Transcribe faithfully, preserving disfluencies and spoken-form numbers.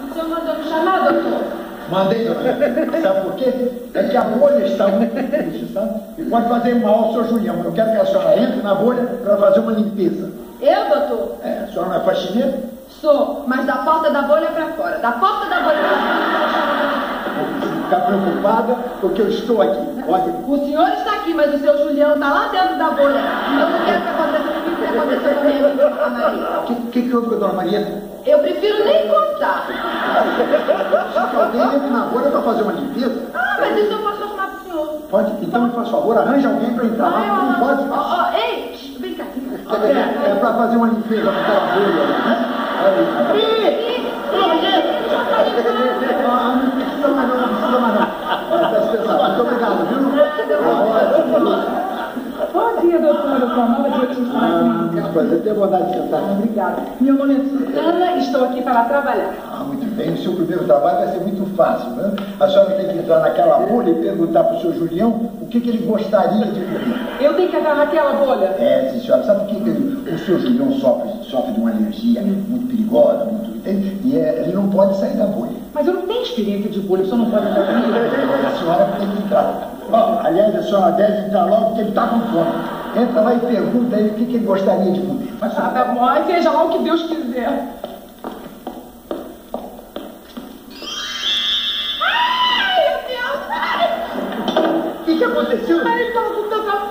O senhor mandou me chamar, doutor? Mandei, doutor. Sabe por quê? É que a bolha está muito difícil, sabe? E pode fazer mal ao seu Julião. Eu quero que a senhora entre na bolha para fazer uma limpeza. Eu, doutor? É, a senhora não é faxineira? Sou, mas da porta da bolha para fora. Da porta da bolha para fora. Ficar preocupada porque eu estou aqui. Olha. O senhor está aqui, mas o seu Julião está lá dentro da bolha. Eu não quero que aconteça o que aconteceu com a minha amiga, a Maria. O que, que, que houve com a dona Maria? Eu prefiro nem contar. Se alguém entra na bolha para fazer uma limpeza. Ah, mas isso eu posso arrumar para o senhor. Pode? Então me faz favor, arranja alguém para entrar lá. Não pode. Ó, ó, ei, vem cá. É, é para fazer uma limpeza naquela bolha, né? Ih! Não precisa mais não, não precisa mais não. Peço pensar. Muito obrigado, viu? Bom dia, doutora. Com a nova dietista na clínica. Prazer, tenho vontade de sentar. Obrigada. Meu nome é Susana e estou aqui para trabalhar. Ah, muito bem. O seu primeiro trabalho vai ser muito fácil, né? A senhora tem que entrar naquela bolha e perguntar para o seu Julião o que, que ele gostaria de comer. Eu tenho que entrar naquela bolha? É, sim, senhora. Sabe por que que ele, o seu Julião sofre, sofre de uma alergia muito perigosa, muito... E é, ele não pode sair da bolha. Mas eu não tenho experiência de bolha, o senhor não pode entrar comigo? A senhora tem que entrar. Oh, aliás, a senhora deve entrar logo porque ele está com fome. Entra lá e pergunta a ele o que, que ele gostaria de comer. Mas, ah, tá bom. Aí seja lá o que Deus quiser. Ai, meu Deus! O que, que aconteceu? Ai, ele estava com tanta